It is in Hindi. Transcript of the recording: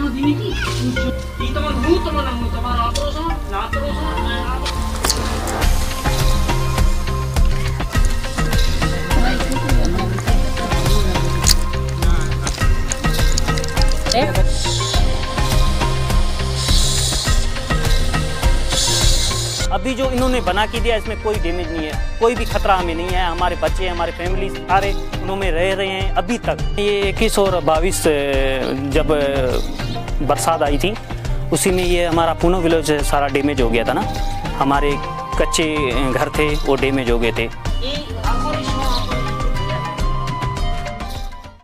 अभी जो इन्होंने बना के दिया इसमें कोई डैमेज नहीं है, कोई भी खतरा हमें नहीं है। हमारे बच्चे, हमारे फैमिली सारे उनमें रह रहे हैं अभी तक। ये 21 और 22 जब बरसात आई थी उसी में ये हमारा पूनो विलेज सारा डैमेज हो गया था ना। हमारे कच्चे घर थे वो डैमेज हो गए थे।